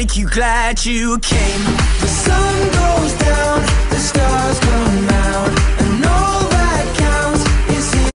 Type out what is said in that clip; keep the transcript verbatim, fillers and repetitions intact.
make you glad you came. The sun goes down, the stars come out.